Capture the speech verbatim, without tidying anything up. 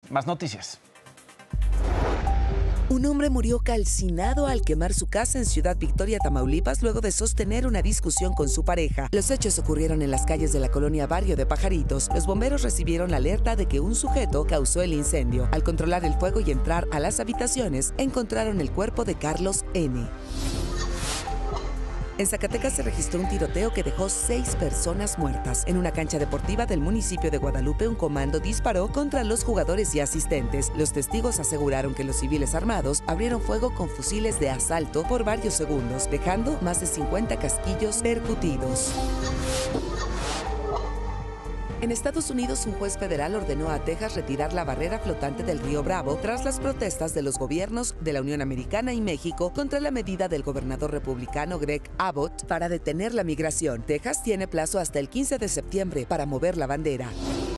Más noticias. Un hombre murió calcinado al quemar su casa en Ciudad Victoria, Tamaulipas, luego de sostener una discusión con su pareja. Los hechos ocurrieron en las calles de la colonia Barrio de Pajaritos. Los bomberos recibieron la alerta de que un sujeto causó el incendio. Al controlar el fuego y entrar a las habitaciones, encontraron el cuerpo de Carlos N. En Zacatecas se registró un tiroteo que dejó seis personas muertas. En una cancha deportiva del municipio de Guadalupe, un comando disparó contra los jugadores y asistentes. Los testigos aseguraron que los civiles armados abrieron fuego con fusiles de asalto por varios segundos, dejando más de cincuenta casquillos percutidos. En Estados Unidos, un juez federal ordenó a Texas retirar la barrera flotante del río Bravo tras las protestas de los gobiernos de la Unión Americana y México contra la medida del gobernador republicano Greg Abbott para detener la migración. Texas tiene plazo hasta el quince de septiembre para mover la bandera.